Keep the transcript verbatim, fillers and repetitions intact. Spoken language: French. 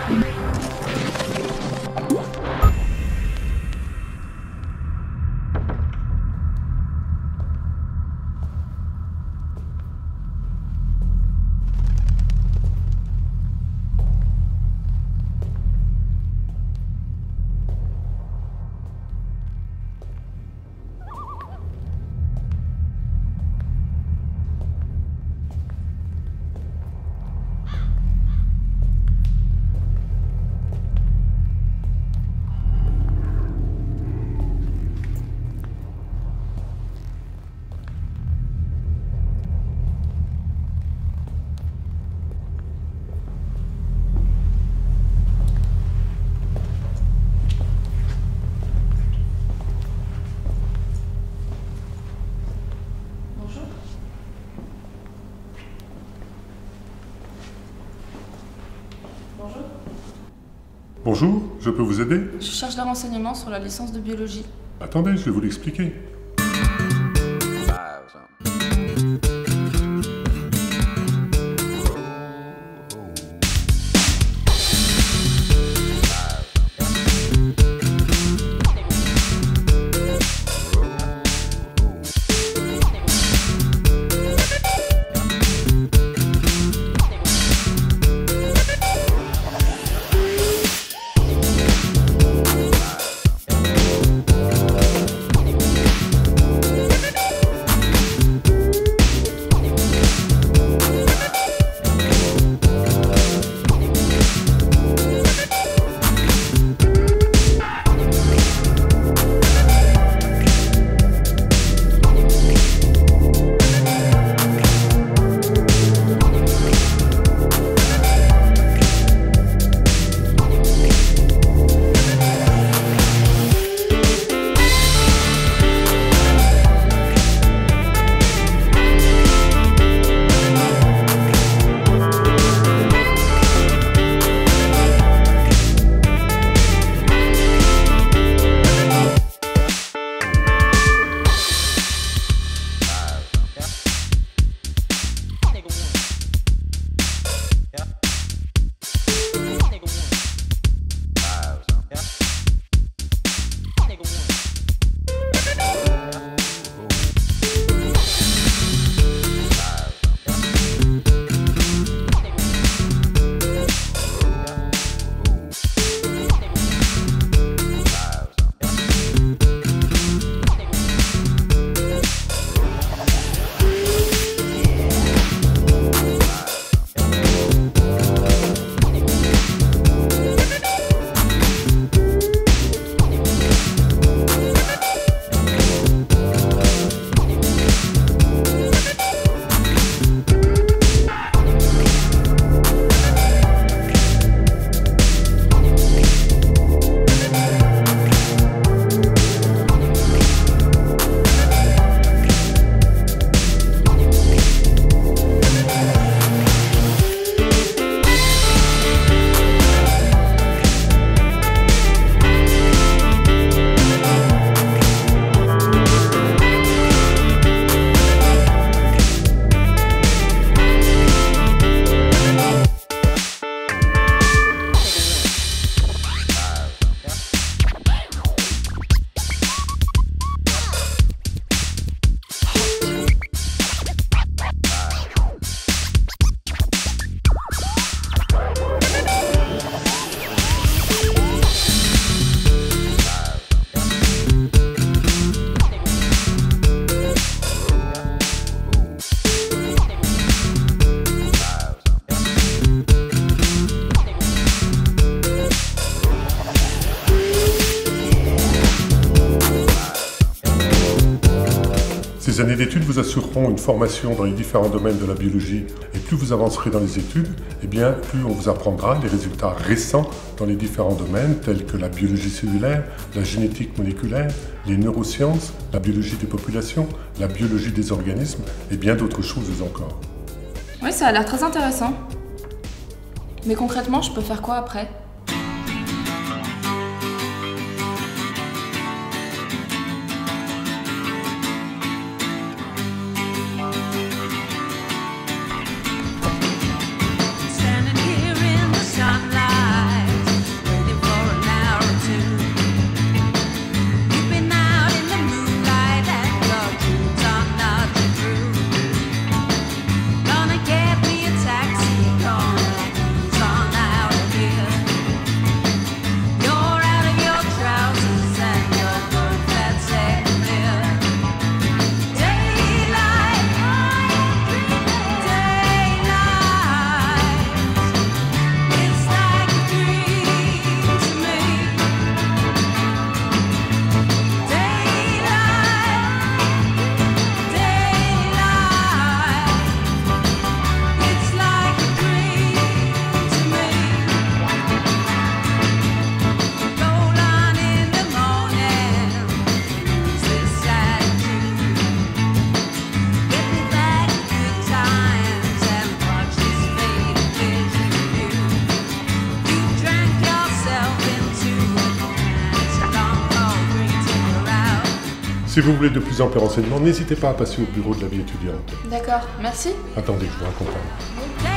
Bonjour. Bonjour, je peux vous aider? Je cherche des renseignements sur la licence de biologie. Attendez, je vais vous l'expliquer. Ces années d'études vous assureront une formation dans les différents domaines de la biologie et plus vous avancerez dans les études, eh bien, plus on vous apprendra les résultats récents dans les différents domaines tels que la biologie cellulaire, la génétique moléculaire, les neurosciences, la biologie des populations, la biologie des organismes et bien d'autres choses encore. Oui, ça a l'air très intéressant. Mais concrètement, je peux faire quoi après ? Standing here in the sunlight. Si vous voulez de plus amples renseignements, n'hésitez pas à passer au bureau de la vie étudiante. D'accord, merci. Attendez, je vous raccompagne.